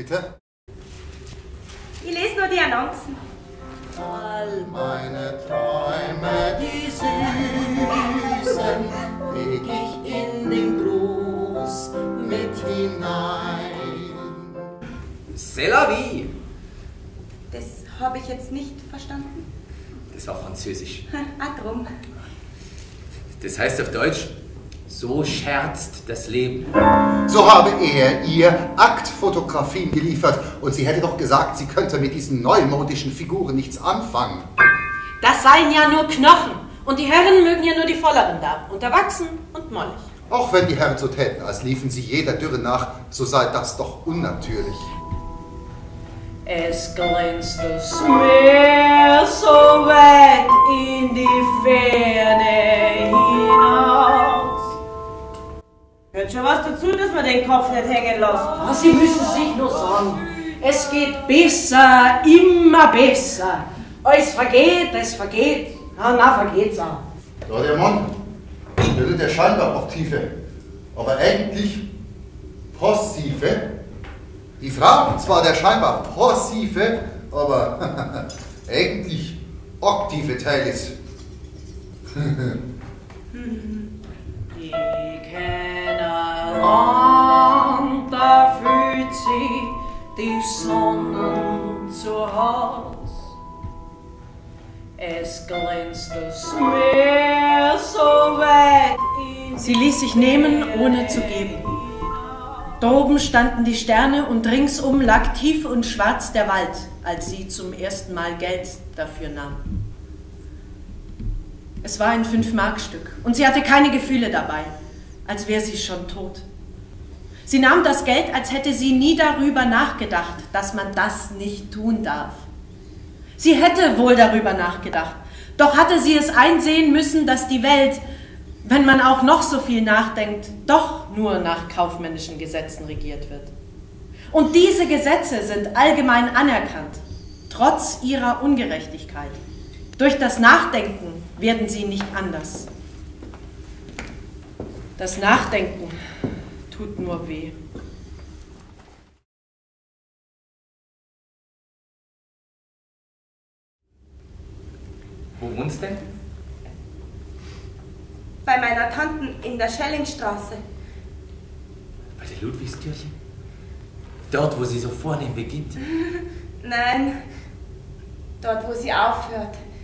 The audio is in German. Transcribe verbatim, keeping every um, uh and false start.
bitte? Ich lese nur die Annoncen. All meine Träume, die süßen, leg ich in den Gruß mit hinein. C'est la vie! Das habe ich jetzt nicht verstanden. Das war Französisch. Ah, drum. Das heißt auf Deutsch, so scherzt das Leben. So habe er ihr Aktfotografien geliefert und sie hätte doch gesagt, sie könnte mit diesen neumodischen Figuren nichts anfangen. Das seien ja nur Knochen und die Herren mögen ja nur die volleren da, und erwachsen und mollig. Auch wenn die Herren so täten, als liefen sie jeder Dürre nach, so sei das doch unnatürlich. Es glänzt das Meer so weit in die Ferne hinaus. Hört schon was dazu, dass man den Kopf nicht hängen lässt. Oh, Sie müssen sich nur sagen, es geht besser, immer besser. Es vergeht, es vergeht. Ah, na, vergeht's auch. Ja, der Mann, der, der scheinbar aktive, aber eigentlich passive. Die Frau zwar der scheinbar passive, aber eigentlich aktive Teil ist. Ich kenne ein Land, da fühlt sich die Sonne zu Haus. Es glänzt das Meer so weit in. Sie ließ sich nehmen, ohne zu geben. Droben standen die Sterne und ringsum lag tief und schwarz der Wald, als sie zum ersten Mal Geld dafür nahm. Es war ein Fünf-Mark-Stück und sie hatte keine Gefühle dabei, als wäre sie schon tot. Sie nahm das Geld, als hätte sie nie darüber nachgedacht, dass man das nicht tun darf. Sie hätte wohl darüber nachgedacht, doch hatte sie es einsehen müssen, dass die Welt, wenn man auch noch so viel nachdenkt, doch nur nach kaufmännischen Gesetzen regiert wird. Und diese Gesetze sind allgemein anerkannt, trotz ihrer Ungerechtigkeit. Durch das Nachdenken werden sie nicht anders. Das Nachdenken tut nur weh. Wo wohnst du denn? Bei meiner Tante in der Schellingstraße. Bei der Ludwigskirche? Dort, wo sie so vornehm beginnt? Nein, dort, wo sie aufhört.